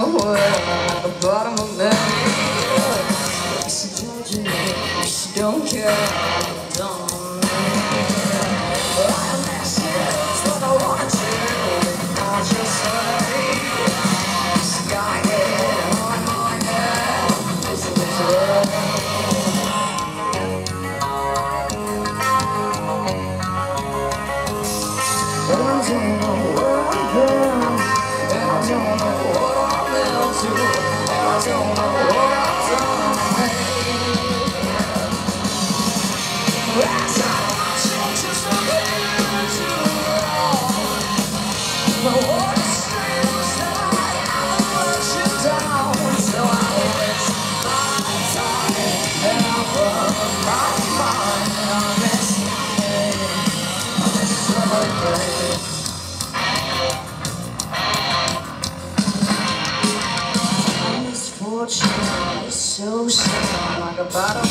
somewhere at the bottom of me. She told you she don't care, don't. I'm asking what I want to, I just say, sky head on my head, this is love. I don't know where I've been, and I don't know what I'm into, and I don't know what I've done. As I watch you just forget to wrong, the world screams that I haven't let you down, so I waste my time, and I run my mind on this celebrate. Misfortune is so sad, like a bottle